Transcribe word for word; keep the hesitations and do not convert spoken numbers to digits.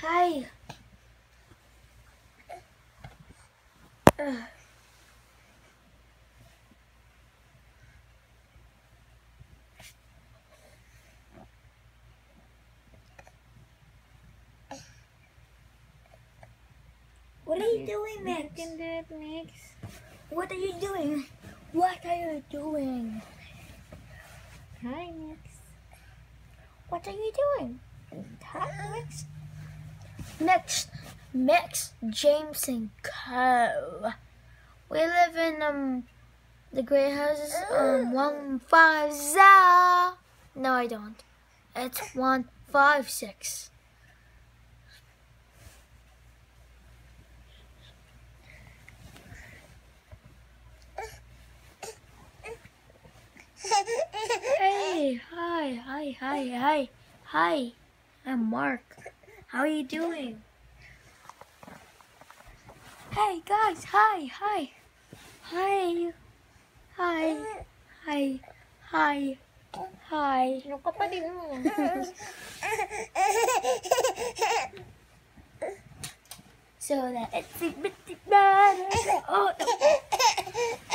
Hi. Uh. What are you doing, Mix? You can do it, Mix. What are you doing? What are you doing? Hi, Mix. What are you doing? Hi, Mix. Next, Mix, James and Co. We live in um the gray houses um one five zero. No, I don't. It's one five six. Hey, hi, hi, hi, hi, hi. I'm Mark. How are you doing? Hey guys, hi, hi, hi, hi, hi, hi, hi. Yung kapatid mo. So that it's a bit better. Oh, no.